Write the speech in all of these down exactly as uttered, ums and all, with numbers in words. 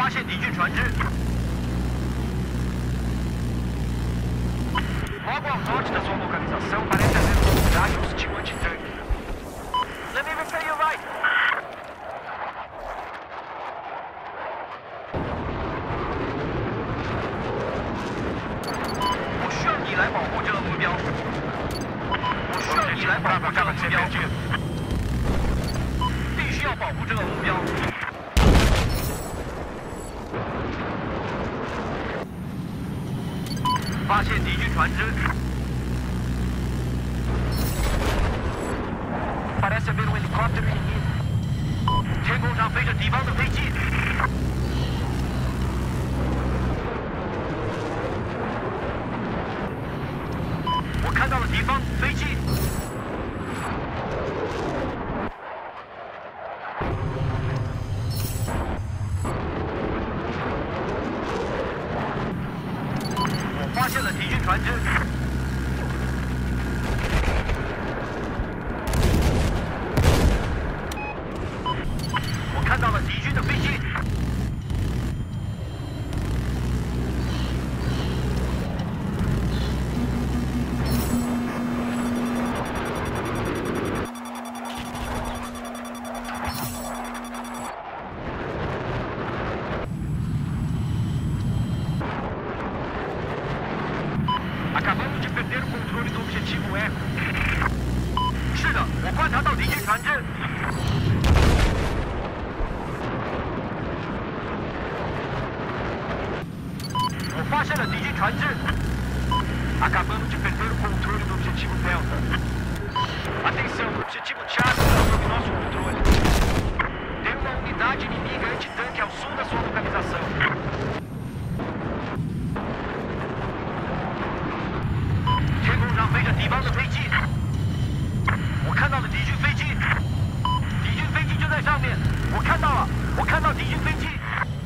发现敌军船只。Logo ao norte da sua localização parece haver uma unidade hostil antitanque. Let me repair your right. 我需要你来保护这个目标。我需要你来保护这个目标。必须要保护这个目标。 发现敌军船只 ，parece haver um helicóptero inimigo。天空上飞着敌方的飞机。我看到了敌方飞机。发现了敌军船只，我看到了敌军的飞机。Acabamos de perder o controle do objetivo Eco. 是的，我观察到敌军船只。我发现了敌军船只。Acabamos de perder o controle do objetivo Delta. Atenção, o objetivo Charlie está sob nosso controle. Tem uma unidade inimiga antitanque ao sul da sua localização. 天空上飞着敌方的飞机，我看到了敌军飞机，敌军飞机就在上面，我看到了，我看到敌军飞机。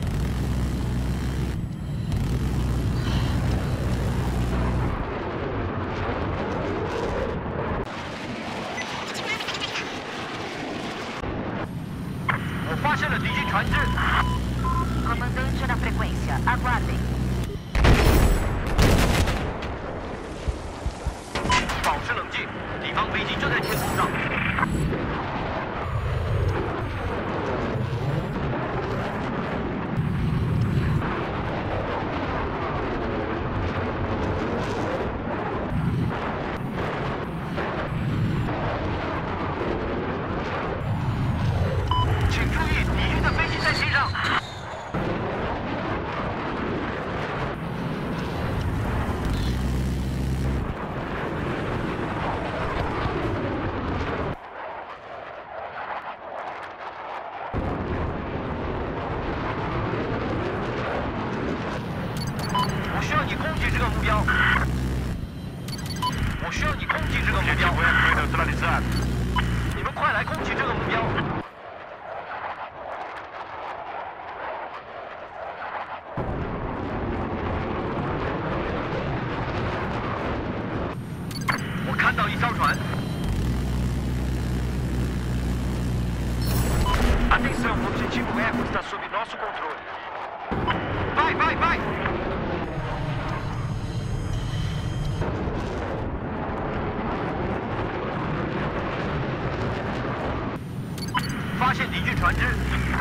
我发现了敌军船只。 Comandante na frequência, aguardem. 保持冷静，敌方飞机就在天空上。请注意，敌军的飞机在机上。 我需要你攻击这个目标。我需要你攻击这个目标。你们快来攻击这个目标！我看到一艘船。Atenção, o objetivo Eco está sob nosso controle. Vai, vai, vai! 发现敌军船只。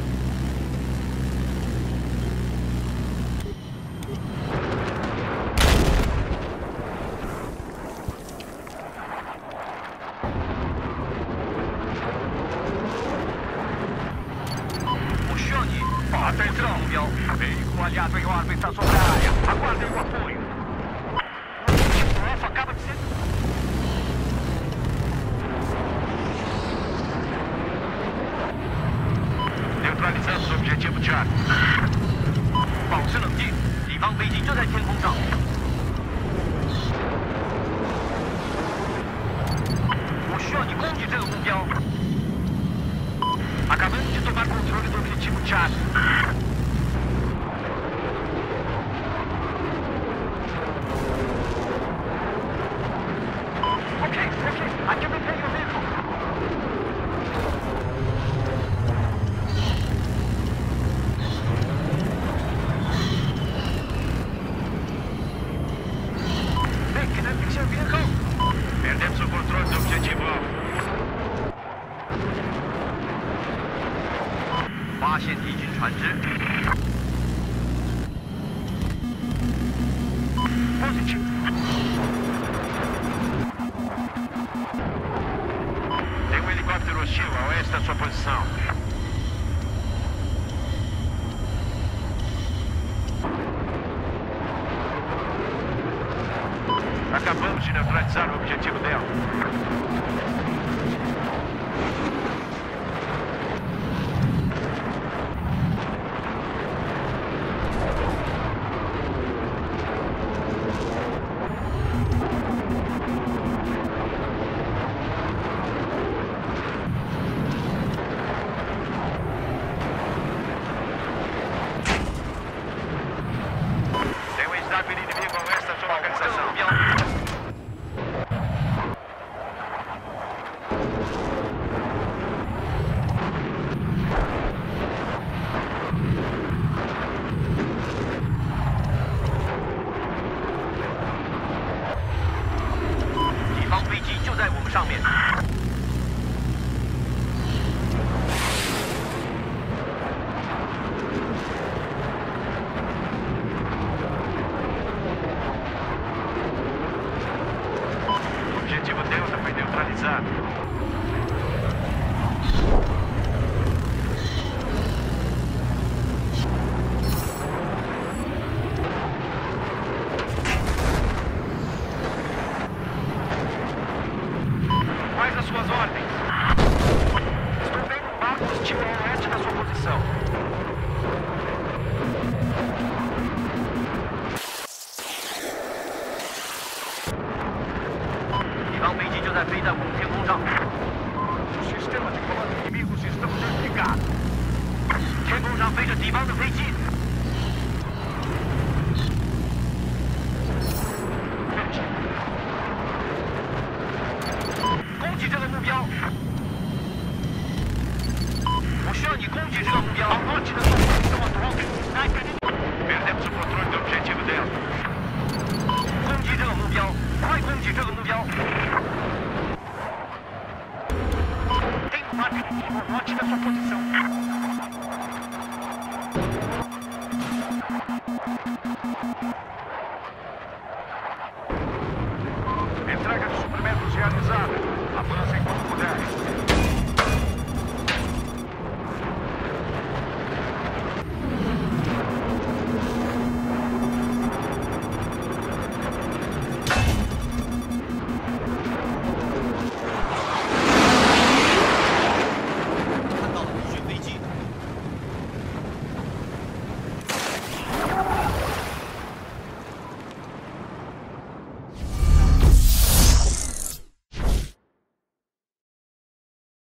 我需要你保护这个目标。Veículo aliado em órbita sobre a área. Aguardem o apoio. O objetivo F acaba de ser. Neutralizamos o objetivo Charlie. 保持冷静，敌方飞机就在天空上。我需要你攻击这个目标。Acabamos de tomar controle do objetivo Charlie. Ok, ok, I can repair your vehicle. 我发现敌军船只。Positivo. Tem um helicóptero hostil a oeste da sua posição. Acabamos de neutralizar o objetivo dela. Tem um sniper inimigo a oeste da sua localização. Objetivo Delta foi neutralizado. Quais as suas ordens? Estou vendo um barco hostil a oeste da sua posição. O sistema de comando inimigos estão desligados. 天空上飞着敌方的飞机。攻击这个目标。我需要你攻击这个目标。Perdemos o controle do objetivo dela. 攻击这个目标，快攻击这个目标。 Note da sua posição. Entrega de suprimentos realizada.